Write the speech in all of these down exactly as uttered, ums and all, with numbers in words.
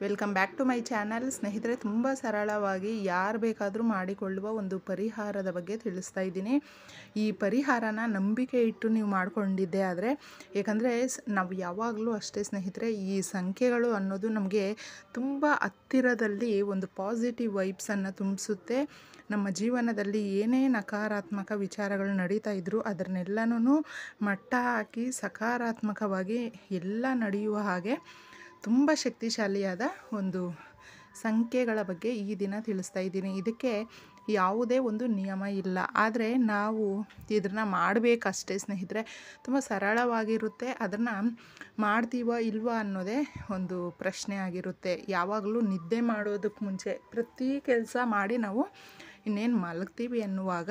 Welcome back to my channel. ಸ್ನೇಹಿತರೆ, ತುಂಬ ಸರಳವಾಗಿ ಯಾರು ಬೇಕಾದರೂ ಮಾಡಿಕೊಳ್ಳುವ ಒಂದು ಪರಿಹಾರದ ಬಗ್ಗೆ ತಿಳಿಸ್ತಾ ಇದ್ದೀನಿ. ಈ ಪರಿಹಾರನ ನಂಬಿಕೆ ಇಟ್ಟು ನೀವು ಮಾಡಿಕೊಂಡಿದ್ದೆ ಆದರೆ, ಏಕೆಂದರೆ ನಾವು ಯಾವಾಗಲೂ ಅಷ್ಟೇ ಸ್ನೇಹಿತರೆ, ಈ ಸಂಖ್ಯೆಗಳು ಅನ್ನೋದು ನಮಗೆ ತುಂಬ ಹತ್ತಿರದಲ್ಲಿ ಒಂದು ಪಾಸಿಟಿವ್ ವೈಬ್ಸನ್ನು ತುಂಬಿಸುತ್ತೆ. ನಮ್ಮ ಜೀವನದಲ್ಲಿ ಏನೇ ನಕಾರಾತ್ಮಕ ವಿಚಾರಗಳು ನಡೀತಾ ಇದ್ದರೂ ಅದನ್ನೆಲ್ಲನೂ ಮಟ್ಟ ಹಾಕಿ ಸಕಾರಾತ್ಮಕವಾಗಿ ಎಲ್ಲ ನಡೆಯುವ ಹಾಗೆ ತುಂಬ ಶಕ್ತಿಶಾಲಿಯಾದ ಒಂದು ಸಂಖ್ಯೆಗಳ ಬಗ್ಗೆ ಈ ದಿನ ತಿಳಿಸ್ತಾ ಇದ್ದೀನಿ. ಇದಕ್ಕೆ ಯಾವುದೇ ಒಂದು ನಿಯಮ ಇಲ್ಲ, ಆದರೆ ನಾವು ಇದನ್ನು ಮಾಡಬೇಕಷ್ಟೇ ಸ್ನೇಹಿತರೆ. ತುಂಬ ಸರಳವಾಗಿರುತ್ತೆ. ಅದನ್ನು ಮಾಡ್ತೀವ ಇಲ್ವಾ ಅನ್ನೋದೇ ಒಂದು ಪ್ರಶ್ನೆ ಆಗಿರುತ್ತೆ. ಯಾವಾಗಲೂ ನಿದ್ದೆ ಮಾಡೋದಕ್ಕೆ ಮುಂಚೆ ಪ್ರತಿ ಕೆಲಸ ಮಾಡಿ ನಾವು ಇನ್ನೇನು ಮಲಗ್ತೀವಿ ಅನ್ನುವಾಗ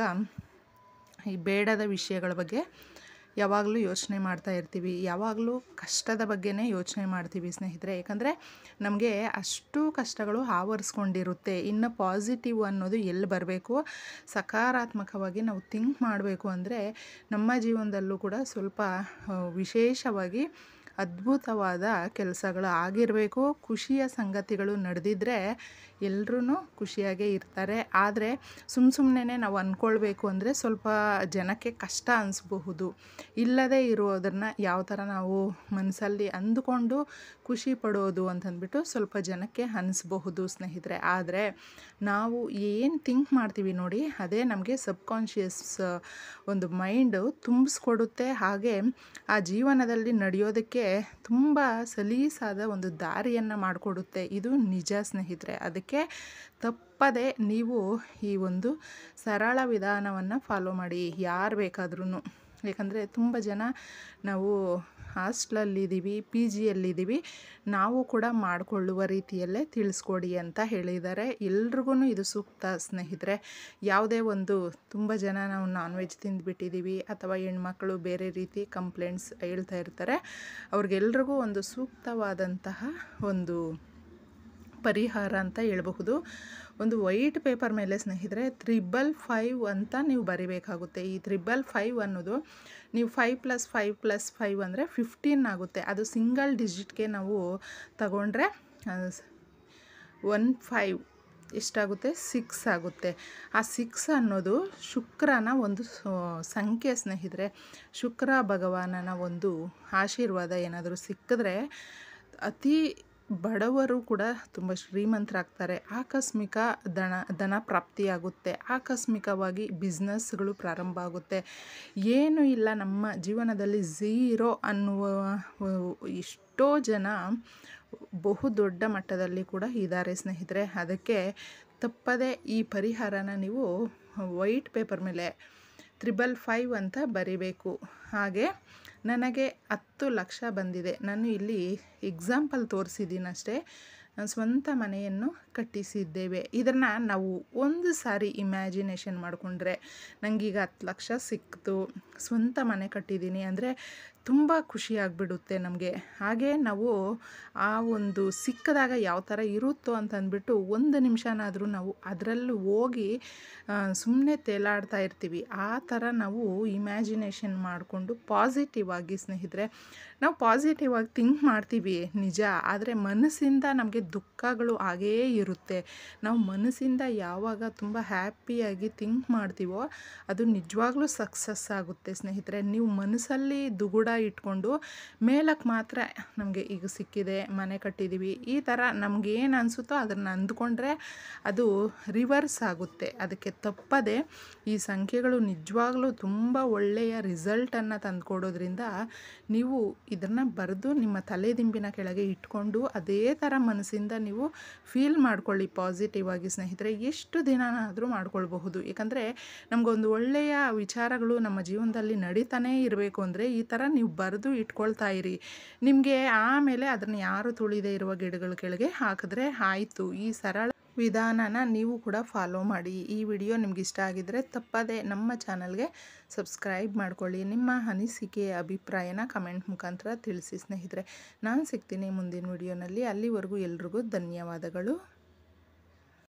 ಈ ಬೇಡದ ವಿಷಯಗಳ ಬಗ್ಗೆ ಯಾವಾಗಲೂ ಯೋಚನೆ ಮಾಡ್ತಾ ಇರ್ತೀವಿ. ಯಾವಾಗಲೂ ಕಷ್ಟದ ಬಗ್ಗೆನೇ ಯೋಚನೆ ಮಾಡ್ತೀವಿ ಸ್ನೇಹಿತರೆ. ಯಾಕಂದರೆ ನಮಗೆ ಅಷ್ಟು ಕಷ್ಟಗಳು ಆವರಿಸ್ಕೊಂಡಿರುತ್ತೆ. ಇನ್ನು ಪಾಸಿಟಿವ್ ಅನ್ನೋದು ಎಲ್ಲಿ ಬರಬೇಕು, ಸಕಾರಾತ್ಮಕವಾಗಿ ನಾವು ಥಿಂಕ್ ಮಾಡಬೇಕು ಅಂದರೆ ನಮ್ಮ ಜೀವನದಲ್ಲೂ ಕೂಡ ಸ್ವಲ್ಪ ವಿಶೇಷವಾಗಿ ಅದ್ಭುತವಾದ ಕೆಲಸಗಳು ಆಗಿರಬೇಕು. ಖುಷಿಯ ಸಂಗತಿಗಳು ನಡೆದಿದ್ದರೆ ಎಲ್ಲರೂ ಖುಷಿಯಾಗೇ ಇರ್ತಾರೆ. ಆದರೆ ಸುಮ್ಮ ಸುಮ್ಮನೆ ನಾವು ಅಂದ್ಕೊಳ್ಬೇಕು ಅಂದರೆ ಸ್ವಲ್ಪ ಜನಕ್ಕೆ ಕಷ್ಟ ಅನಿಸ್ಬಹುದು. ಇಲ್ಲದೇ ಇರೋದನ್ನು ಯಾವ ಥರ ನಾವು ಮನಸ್ಸಲ್ಲಿ ಅಂದುಕೊಂಡು ಖುಷಿ ಪಡೋದು ಅಂತಂದ್ಬಿಟ್ಟು ಸ್ವಲ್ಪ ಜನಕ್ಕೆ ಅನಿಸ್ಬಹುದು ಸ್ನೇಹಿತರೆ. ಆದರೆ ನಾವು ಏನು ಥಿಂಕ್ ಮಾಡ್ತೀವಿ ನೋಡಿ, ಅದೇ ನಮಗೆ ಸಬ್ಕಾನ್ಷಿಯಸ್ ಒಂದು ಮೈಂಡು ತುಂಬಿಸ್ಕೊಡುತ್ತೆ. ಹಾಗೆ ಆ ಜೀವನದಲ್ಲಿ ನಡೆಯೋದಕ್ಕೆ ತುಂಬ ಸಲೀಸಾದ ಒಂದು ದಾರಿಯನ್ನು ಮಾಡಿಕೊಡುತ್ತೆ. ಇದು ನಿಜ ಸ್ನೇಹಿತರೆ. ಅದಕ್ಕೆ ತಪ್ಪದೆ ನೀವು ಈ ಒಂದು ಸರಳ ವಿಧಾನವನ್ನು ಫಾಲೋ ಮಾಡಿ, ಯಾರು ಬೇಕಾದ್ರೂ. ಏಕೆಂದರೆ ತುಂಬ ಜನ ನಾವು ಹಾಸ್ಟೆಲಲ್ಲಿದ್ದೀವಿ, ಪಿ ಜಿಯಲ್ಲಿದ್ದೀವಿ, ನಾವು ಕೂಡ ಮಾಡಿಕೊಳ್ಳುವ ರೀತಿಯಲ್ಲೇ ತಿಳಿಸ್ಕೊಡಿ ಅಂತ ಹೇಳಿದ್ದಾರೆ. ಎಲ್ರಿಗೂ ಇದು ಸೂಕ್ತ ಸ್ನೇಹಿತರೆ. ಯಾವುದೇ ಒಂದು ತುಂಬ ಜನ ನಾವು ನಾನ್ ವೆಜ್ ತಿಂದುಬಿಟ್ಟಿದ್ದೀವಿ ಅಥವಾ ಹೆಣ್ಮಕ್ಳು ಬೇರೆ ರೀತಿ ಕಂಪ್ಲೇಂಟ್ಸ್ ಹೇಳ್ತಾ ಇರ್ತಾರೆ. ಅವ್ರಿಗೆಲ್ರಿಗೂ ಒಂದು ಸೂಕ್ತವಾದಂತಹ ಒಂದು ಪರಿಹಾರ ಅಂತ ಹೇಳಬಹುದು. ಒಂದು ವೈಟ್ ಪೇಪರ್ ಮೇಲೆ ಸ್ನೇಹಿತರೆ ತ್ರಿಬಲ್ ಫೈವ್ ಅಂತ ನೀವು ಬರಿಬೇಕಾಗುತ್ತೆ. ಈ ತ್ರಿಬಲ್ ಫೈವ್ ಅನ್ನೋದು ನೀವು five plus five plus five ಅಂದರೆ ಫಿಫ್ಟೀನ್ ಆಗುತ್ತೆ. ಅದು ಸಿಂಗಲ್ ಡಿಜಿಟ್ಗೆ ನಾವು ತಗೊಂಡ್ರೆ ಒನ್ ಫೈವ್ ಎಷ್ಟಾಗುತ್ತೆ, ಸಿಕ್ಸ್ ಆಗುತ್ತೆ. ಆ ಸಿಕ್ಸ್ ಅನ್ನೋದು ಶುಕ್ರನ ಒಂದು ಸಂಖ್ಯೆ ಸ್ನೇಹಿತರೆ. ಶುಕ್ರ ಭಗವಾನನ ಒಂದು ಆಶೀರ್ವಾದ ಏನಾದರೂ ಸಿಕ್ಕಿದ್ರೆ ಅತಿ ಬಡವರು ಕೂಡ ತುಂಬ ಶ್ರೀಮಂತರಾಗ್ತಾರೆ. ಆಕಸ್ಮಿಕ ಧನ ಧನ ಪ್ರಾಪ್ತಿಯಾಗುತ್ತೆ. ಆಕಸ್ಮಿಕವಾಗಿ ಬಿಸ್ನೆಸ್ಗಳು ಪ್ರಾರಂಭ ಆಗುತ್ತೆ. ಏನೂ ಇಲ್ಲ ನಮ್ಮ ಜೀವನದಲ್ಲಿ ಝೀರೋ ಅನ್ನುವ ಎಷ್ಟೋ ಜನ ಬಹುದೊಡ್ಡ ಮಟ್ಟದಲ್ಲಿ ಕೂಡ ಇದ್ದಾರೆ ಸ್ನೇಹಿತರೆ. ಅದಕ್ಕೆ ತಪ್ಪದೆ ಈ ಪರಿಹಾರನ ನೀವು ವೈಟ್ ಪೇಪರ್ ಮೇಲೆ ತ್ರಿಬಲ್ ಫೈವ್ ಅಂತ ಬರಿಬೇಕು. ಹಾಗೆ ನನಗೆ ಹತ್ತು ಲಕ್ಷ ಬಂದಿದೆ, ನಾನು ಇಲ್ಲಿ ಎಕ್ಸಾಂಪಲ್ ತೋರಿಸಿದ್ದೀನಿ ಅಷ್ಟೇ. ಸ್ವಂತ ಮನೆಯನ್ನು ಕಟ್ಟಿಸಿದ್ದೇವೆ. ಇದನ್ನು ನಾವು ಒಂದು ಸಾರಿ ಇಮ್ಯಾಜಿನೇಷನ್ ಮಾಡಿಕೊಂಡ್ರೆ ನನಗೀಗ ಹತ್ತು ಲಕ್ಷ ಸಿಕ್ತು, ಸ್ವಂತ ಮನೆ ಕಟ್ಟಿದ್ದೀನಿ ಅಂದರೆ ತುಂಬ ಖುಷಿಯಾಗಿಬಿಡುತ್ತೆ ನಮಗೆ. ಹಾಗೆ ನಾವು ಆ ಒಂದು ಸಿಕ್ಕಿದಾಗ ಯಾವ ಥರ ಇರುತ್ತೋ ಅಂತಂದ್ಬಿಟ್ಟು ಒಂದು ನಿಮಿಷನಾದರೂ ನಾವು ಅದರಲ್ಲೂ ಹೋಗಿ ಸುಮ್ಮನೆ ತೇಲಾಡ್ತಾ ಇರ್ತೀವಿ. ಆ ಥರ ನಾವು ಇಮ್ಯಾಜಿನೇಷನ್ ಮಾಡಿಕೊಂಡು ಪಾಸಿಟಿವ್ ಆಗಿ ಸ್ನೇಹಿತರೆ, ನಾವು ಪಾಸಿಟಿವ್ ಆಗಿ ಥಿಂಕ್ ಮಾಡ್ತೀವಿ ನಿಜ, ಆದರೆ ಮನಸ್ಸಿಂದ ನಮಗೆ ದುಃಖಗಳು ಹಾಗೇ ಇರುತ್ತೆ. ನಾವು ಮನಸ್ಸಿಂದ ಯಾವಾಗ ತುಂಬ ಹ್ಯಾಪಿಯಾಗಿ ಥಿಂಕ್ ಮಾಡ್ತೀವೋ ಅದು ನಿಜವಾಗ್ಲೂ ಸಕ್ಸಸ್ ಆಗುತ್ತೆ ಸ್ನೇಹಿತರೆ. ನೀವು ಮನಸ್ಸಲ್ಲಿ ದುಗುಡ ಇಟ್ಕೊಂಡು ಮೇಲಕ್ಕೆ ಮಾತ್ರ ನಮಗೆ ಈಗ ಸಿಕ್ಕಿದೆ, ಮನೆ ಕಟ್ಟಿದ್ದೀವಿ, ಈ ಥರ ನಮಗೇನು ಅನಿಸುತ್ತೋ ಅದನ್ನು ಅಂದ್ಕೊಂಡ್ರೆ ಅದು ರಿವರ್ಸ್ ಆಗುತ್ತೆ. ಅದಕ್ಕೆ ತಪ್ಪದೆ ಈ ಸಂಖ್ಯೆಗಳು ನಿಜವಾಗ್ಲೂ ತುಂಬ ಒಳ್ಳೆಯ ರಿಸಲ್ಟನ್ನು ತಂದುಕೊಡೋದ್ರಿಂದ ನೀವು ಇದನ್ನು ಬರೆದು ನಿಮ್ಮ ತಲೆದಿಂಬಿನ ಕೆಳಗೆ ಇಟ್ಕೊಂಡು ಅದೇ ಥರ ಮನಸ್ಸಿಂದ ನೀವು ಫೀಲ್ ಮಾಡ್ಕೊಳ್ಳಿ ಪಾಸಿಟಿವ್ ಆಗಿ ಸ್ನೇಹಿತರೆ. ಎಷ್ಟು ದಿನನಾದರೂ ಮಾಡ್ಕೊಳ್ಬಹುದು. ಏಕೆಂದರೆ ನಮಗೊಂದು ಒಳ್ಳೆಯ ವಿಚಾರಗಳು ನಮ್ಮ ಜೀವನದಲ್ಲಿ ನಡೀತಾನೇ ಇರಬೇಕು ಅಂದರೆ ಈ ಥರ ನೀವು ಬರೆದು ಇಟ್ಕೊಳ್ತಾ ಇರಿ. ನಿಮಗೆ ಆಮೇಲೆ ಅದನ್ನು ಯಾರು ತುಳಿದೇ ಇರುವ ಗಿಡಗಳ ಕೆಳಗೆ ಹಾಕಿದ್ರೆ ಆಯಿತು. ಈ ಸರಳ ವಿಧಾನನ ನೀವು ಕೂಡ ಫಾಲೋ ಮಾಡಿ. ಈ ವಿಡಿಯೋ ನಿಮ್ಗೆ ಇಷ್ಟ ಆಗಿದ್ದರೆ ತಪ್ಪದೆ ನಮ್ಮ ಚಾನಲ್ಗೆ ಸಬ್ಸ್ಕ್ರೈಬ್ ಮಾಡ್ಕೊಳ್ಳಿ. ನಿಮ್ಮ ಅನಿಸಿಕೆ ಅಭಿಪ್ರಾಯನ ಕಮೆಂಟ್ ಮುಖಾಂತರ ತಿಳಿಸಿ ಸ್ನೇಹಿತರೆ. ನಾನು ಸಿಗ್ತೀನಿ ಮುಂದಿನ ವಿಡಿಯೋನಲ್ಲಿ. ಅಲ್ಲಿವರೆಗೂ ಎಲ್ರಿಗೂ ಧನ್ಯವಾದಗಳು.